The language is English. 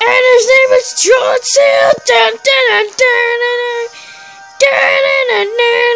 And his name is John Cena. Dun, dun, dun, dun, dun, dun, dun, dun, dun.